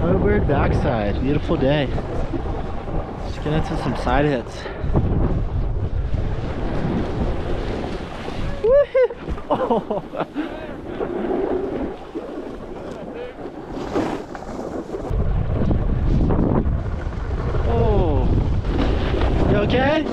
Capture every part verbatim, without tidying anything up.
Hubbard backside, beautiful day. Let's get into some side hits. Woohoo! Oh. Oh. You okay?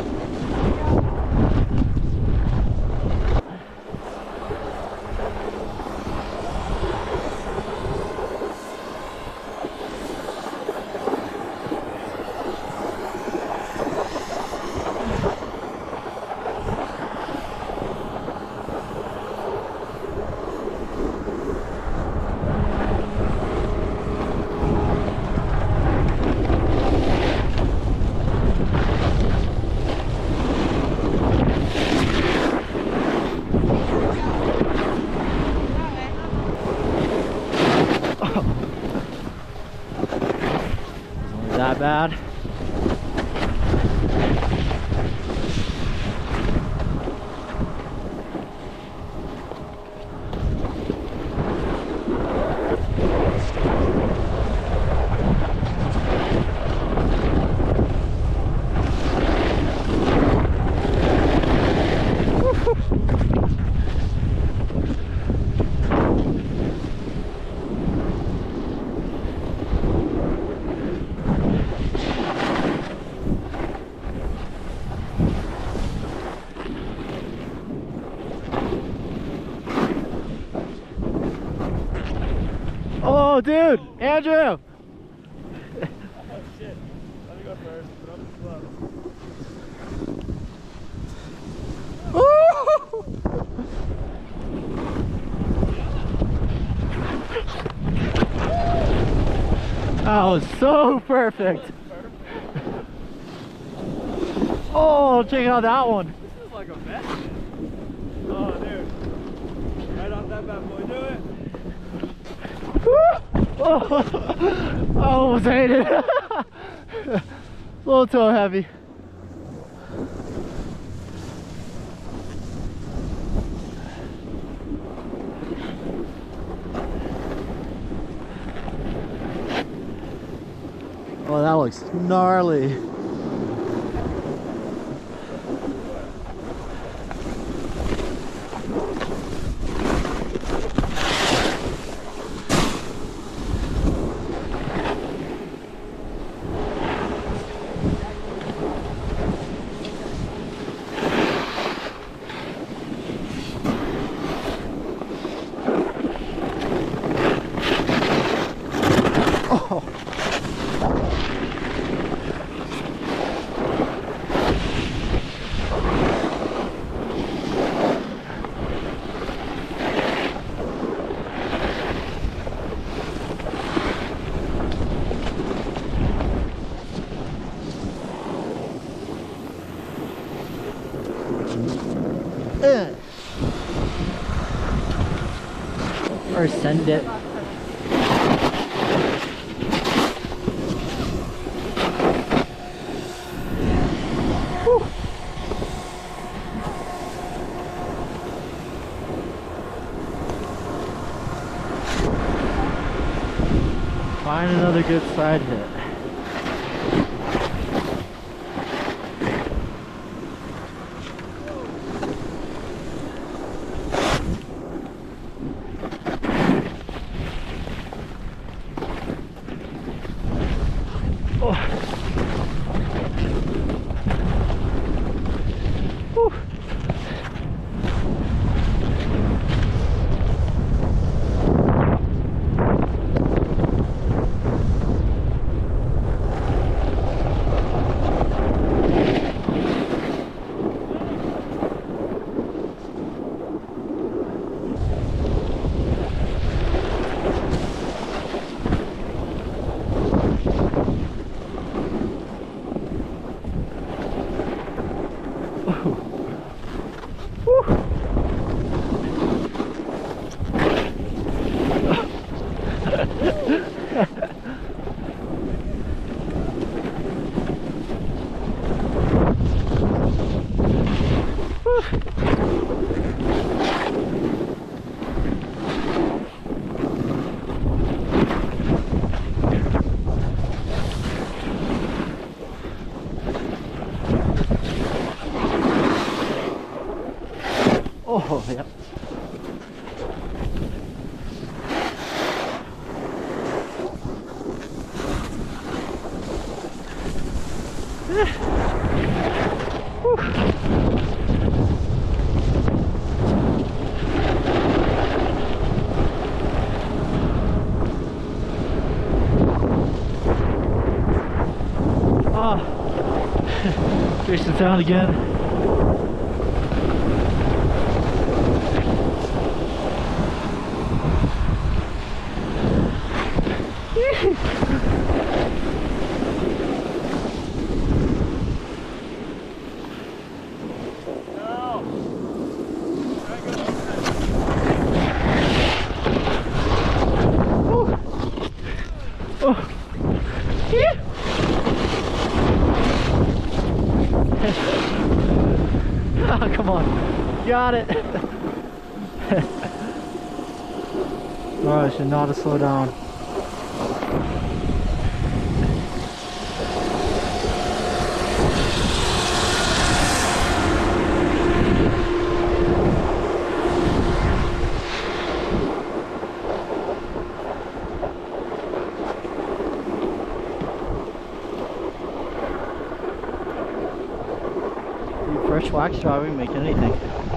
That bad? Oh, dude, Andrew! Oh shit. Let me go first. Put up the That was so perfect. Oh, check out that one. This is like a bet. Oh, dude. Right off that bad boy. Do it. Oh, I almost ate it. A little too heavy. Oh, that looks gnarly. Oh. Uh. Or send it. Whew. Find another good side hit. Oh. Whew. Oh, yep. Oh, Jason down again. Oh, come on. Got it. Oh, I should not have slowed down. Fresh wax driving, make anything.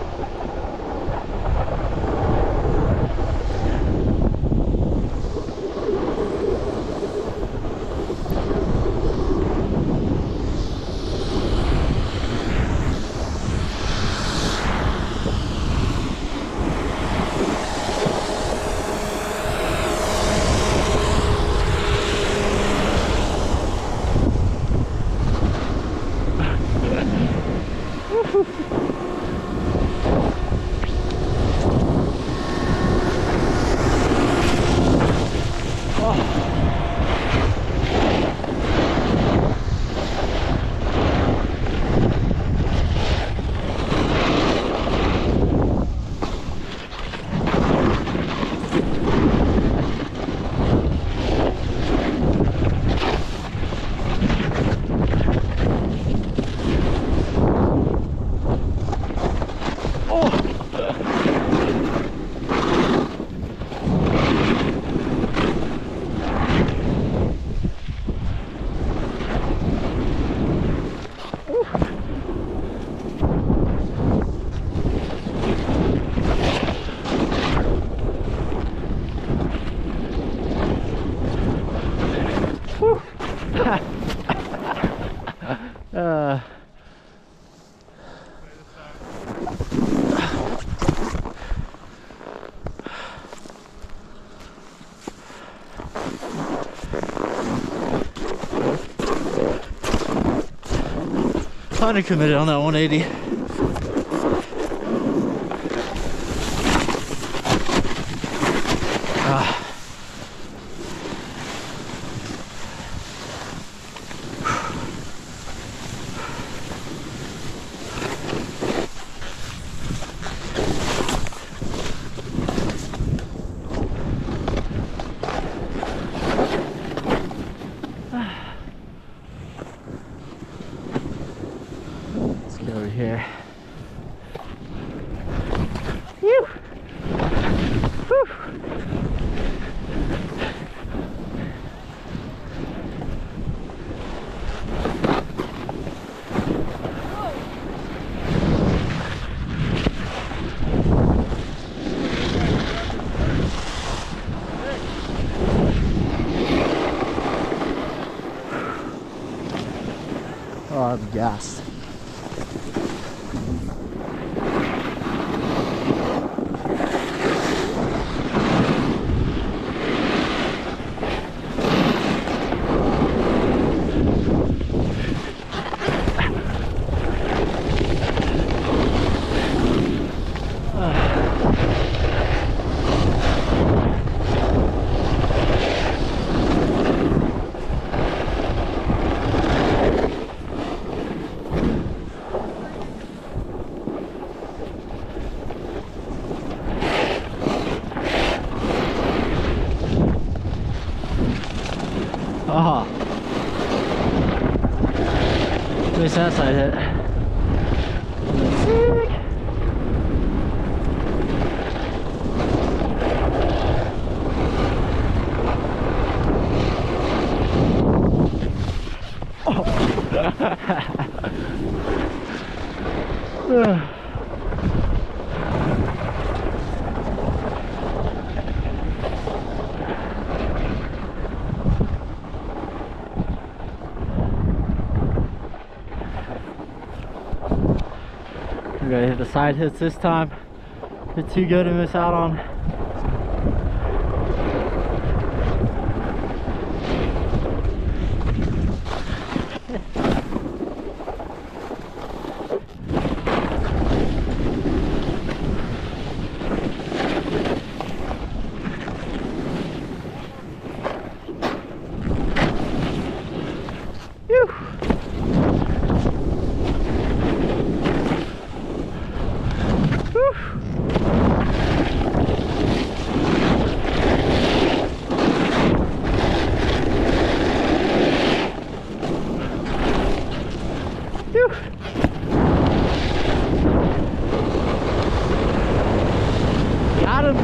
uh, kind of committed on that one eighty. Ah. Let's get over here. Whew. Whew. Oh, I'm gassed. Oh, at least that side hit. Sick. We gotta hit the side hits this time. They're too good to miss out on. Got him.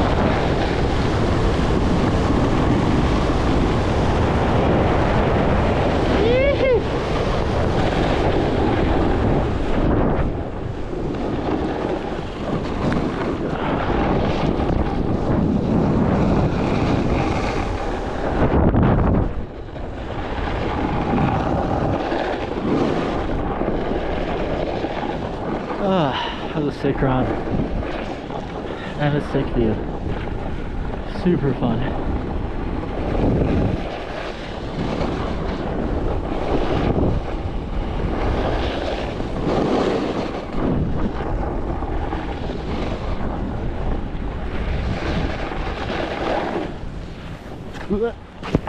Ah, that was a sick run. And a sick view. Super fun. Ugh.